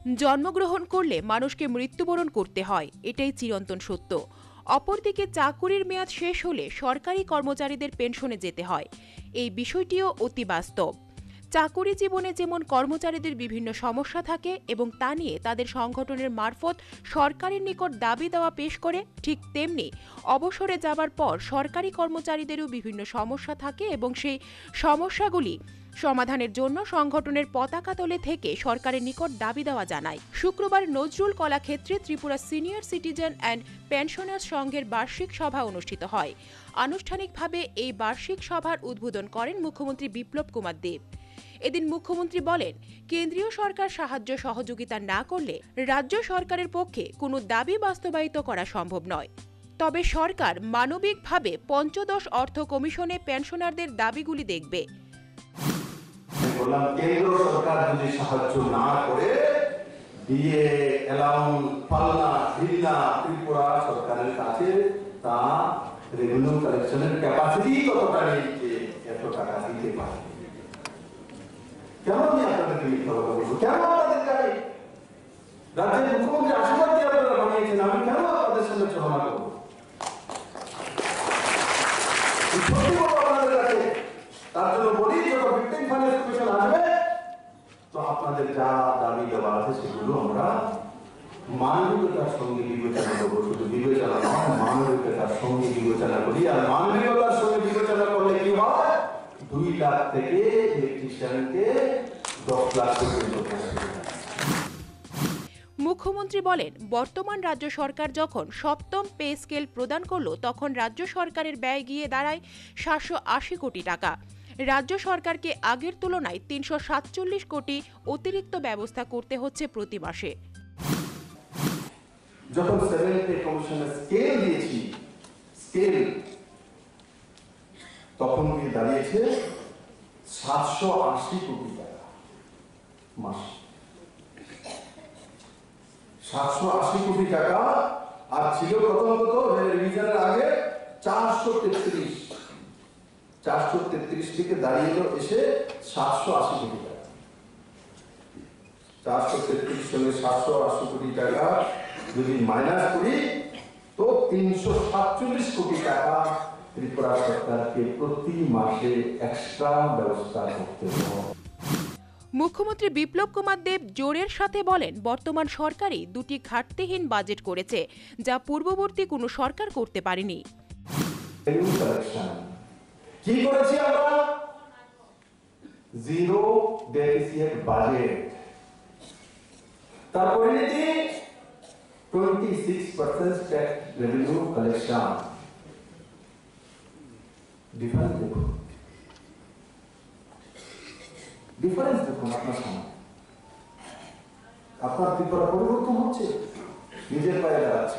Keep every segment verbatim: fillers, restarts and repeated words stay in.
জন্মগ্রহণ করলে মানুষকে মৃত্যুবরণ করতে হয়, এটাই চিরন্তন সত্য। অপরদিকে চাকুরির মেয়াদ শেষ হলে সরকারি কর্মচারীদের পেনশনে যেতে হয়, এই বিষয়টিও অতি বাস্তব। চাকুরি জীবনে যেমন কর্মচারীদের বিভিন্ন সমস্যা থাকে এবং তা নিয়ে তাদের সংগঠনের মারফত সরকারের নিকট দাবি দেওয়া পেশ করে, ঠিক তেমনি অবসরে যাবার পর সরকারি কর্মচারীদেরও বিভিন্ন সমস্যা থাকে এবং সেই সমস্যাগুলি সমাধানের জন্য সংগঠনের পতাকা তলে থেকে সরকারের নিকট দাবি দেওয়া জানায়। শুক্রবার নজরুল কলাক্ষেত্রে Tripura senior citizen and pensioners সংঘের বার্ষিক সভা অনুষ্ঠিত হয়। আনুষ্ঠানিকভাবে এই বার্ষিক সভার উদ্বোধন করেন মুখ্যমন্ত্রী বিপ্লব কুমার দেব। এদিন মুখ্যমন্ত্রী বলেন, কেন্দ্রীয় সরকার সাহায্য সহযোগিতা না করলে রাজ্য সরকারের পক্ষে কোনো দাবি বাস্তবায়িত করা সম্ভব নয়। তবে সরকার মানবিকভাবে পঞ্চদশ অর্থ কমিশনে পেনশনারদের দাবিগুলি দেখবে। কেন্দ্র সরকার যদি সাহায্য না করে দিয়ে অ্যালাউন্স পাল্লা ঢিল্লা ত্রিপুরা সরকারের কাছে তা রেভিনিউ কালেকশনের ক্যাপাসিটি কতটা নেই যে এত টাকা দিতে পারে। কেন আমি আপনাদেরকে মিথ্যা কথা বলবো? কেন আপনাদের চাই? রাজ্যের মুখ্যমন্ত্রী আশীর্বাদ দিয়ে আপনারা বানিয়েছেন, আমি কেন আপনাদের সঙ্গে তুলনা করবো? আপনাদের কাছে তার জন্য বলি, যখন ভিক্টিম ফাইন্যান্স কমিশন আসবে তো আপনাদের যা দাবি দেওয়া আছে সেগুলো আমরা মানবিকতার সঙ্গে বিবেচনা করবো। শুধু বিবেচনা নয়, মানবিকতার সঙ্গে বিবেচনা করি। আর মানবিকতার সঙ্গে বিবেচনা করলে কি হয়? দুই লাখ থেকে ইলেকট্রিশিয়ানকে দশ লাখ পর্যন্ত। মুখ্যমন্ত্রী বলেন, বর্তমান রাজ্য সরকার যখন সপ্তম পে স্কেল প্রদান করল তখন রাজ্য সরকারের ব্যয় গিয়ে দাঁড়ায় সাতশো আশি কোটি টাকা। রাজ্য সরকারকে আগের তুলনায় তিনশো সাতচল্লিশ কোটি অতিরিক্ত ব্যবস্থা করতে হচ্ছে প্রতি মাসে। যখন সেভেন পে কমিশনের স্কেল দিয়েছি, স্কেল তখন গিয়ে দাঁড়িয়েছে সাতশো আশি কোটি টাকা মাস। সাতশো আশি কোটি টাকা আর ছিল প্রথম কত রিভিশনের আগে চারশো তেত্রিশ চারশো তেত্রিশ থেকে দাঁড়িয়ে এসে সাতশো আশি কোটি টাকা। চারশো তেত্রিশ সঙ্গে সাতশো আশি কোটি টাকা যদি মাইনাস করি তো তিনশো সাতচল্লিশ কোটি টাকা ত্রিপুরা সরকারকে প্রতি মাসে এক্সট্রা ব্যবস্থা করতে হবে। মুখ্যমন্ত্রী বিপ্লব কুমার দেব জোরের সাথে বলেন, বর্তমান সরকারই দুটি ঘাটতিহীন বাজেট করেছে, যা পূর্ববর্তী কোনো সরকার করতে পারেনি। কি করেছি আমরা? Zero deficit budget. তার পরিণতি ছাব্বিশ percent tax revenue collection. Difference দেখুন, ডিফারেন্স দেখুন আপনার সামনে। আপনার ত্রিপুরা পরিবর্তন হচ্ছে, নিজের পায়ে দাঁড়াচ্ছে।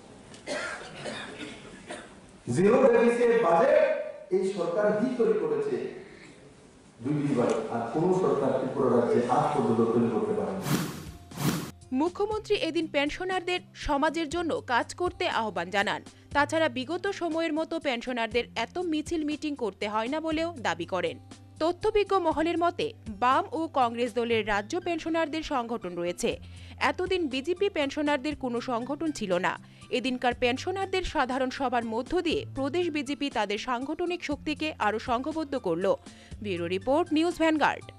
জিরো ডেফিসিট বাজেট এই সরকার হি তৈরি করেছে দুই দুইবার, আর কোন সরকার ত্রিপুরা রাজ্যে আজ পর্যন্ত তৈরি করতে পারেনি। মুখ্যমন্ত্রী এদিন পেনশনারদের সমাজের জন্য কাজ করতে আহ্বান জানান। তাছাড়া বিগত সময়ের মতো পেনশনারদের এত মিছিল মিটিং করতে হয় না বলেও দাবি করেন। তথ্যবিজ্ঞ মহলের মতে, বাম ও কংগ্রেস দলের রাজ্য পেনশনারদের সংগঠন রয়েছে। এতদিন বিজেপি পেনশনারদের কোনো সংগঠন ছিল না। এদিনকার পেনশনারদের সাধারণ সভার মধ্য দিয়ে প্রদেশ বিজেপি তাদের সাংগঠনিক শক্তিকে আরও সংঘবদ্ধ করল। Bureau report, news vanguard.